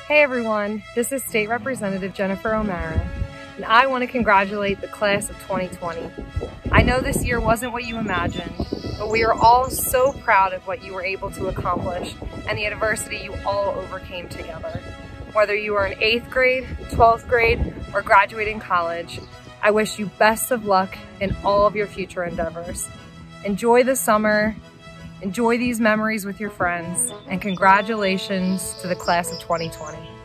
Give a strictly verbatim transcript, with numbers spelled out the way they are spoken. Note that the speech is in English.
Hey everyone, this is State Representative Jennifer O'Mara, and I want to congratulate the class of twenty twenty. I know this year wasn't what you imagined, but we are all so proud of what you were able to accomplish and the adversity you all overcame together. Whether you are in eighth grade, twelfth grade, or graduating college, I wish you best of luck in all of your future endeavors. Enjoy the summer, enjoy these memories with your friends, and congratulations to the class of twenty twenty.